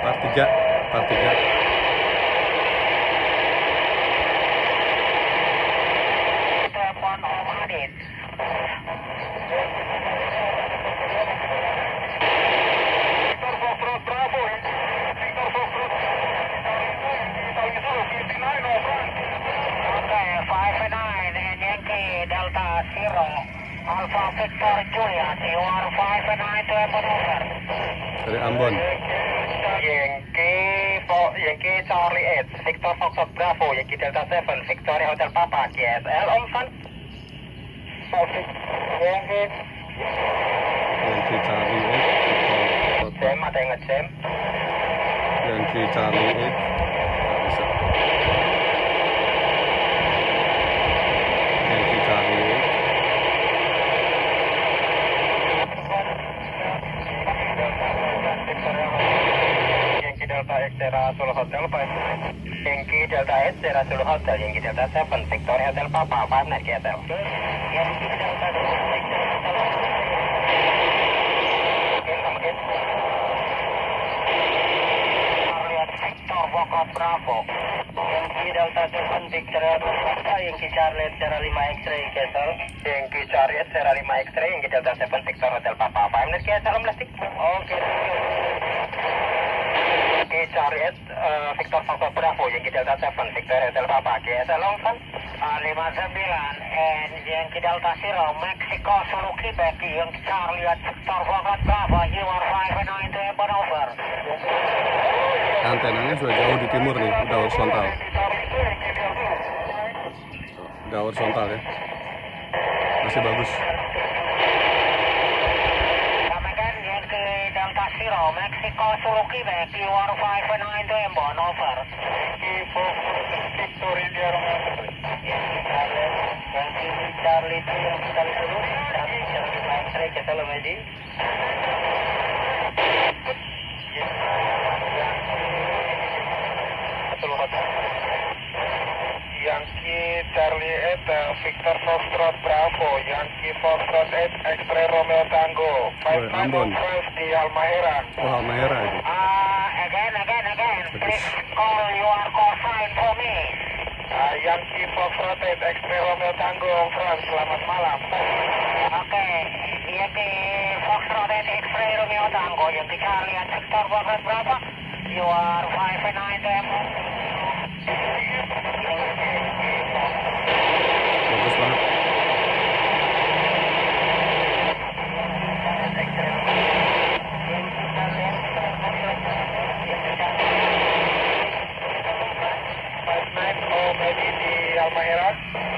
Part 3. Alpha Victor Juliet, you are 5-9 to Airport over. Dari Ambon. Yankee Charlie 8, Victor Foxtrot Bravo, Yankee Delta 7, Victoria Hotel Papa, KSL on front. Yankee Charlie 8. Jam, ada yang nge-jam. Yankee Charlie 8. Bisa. Yankee Charlie 8. Delta X Sierra Zulu Hotel 5. Yankee Delta X Sierra Zulu Hotel, Yankee Delta 7, Victoria Hotel Papa, 5 net KSL. Yankee Delta 2, Victor Foxtrot Bravo. Yankee Delta 7, Victoria Hotel, Yankee Charlie Sierra 5 X-ray KSL. Yankee Charlie Sierra 5 X-ray, Yankee Delta 7, Victor Hotel Papa, 5 net KSL, plastik. Oke. Charlie Victor Foxtrot Bravo, Yankee Delta 7, Victoria Hotel Papa, KSL long front. 59 and Yankee Delta 0, Mexico Zulu Quebec, Yankee Charlie Victor Foxtrot Bravo, you are 5-9 to Airport over. Antenanya sudah jauh di timur nih, udah horizontal. Udah horizontal ya. Masih bagus. Delta 0, Mexico Zulu Quebec, you are 5-9 to Ambon, over. Victory, Charlie 2, Charlie Zulu, Charlie X-ray, Kesalo Medi. Yankee Charlie 8, Victor Foxtrot Bravo, Yankee Foxtrot 8, X-ray Romeo Tango, 5-9 di Halmahera. Oh, Halmahera itu. Again, please call your call sign for me. Yankee Foxtrot 8, X-ray Romeo Tango, France, selamat malam. Oke, Yankee Foxtrot 8, X-ray Romeo Tango, Yankee Charlie and Victor Foxtrot Bravo, you are 5-9 to Ambon. Bagus banget. Maybe di Halmahera.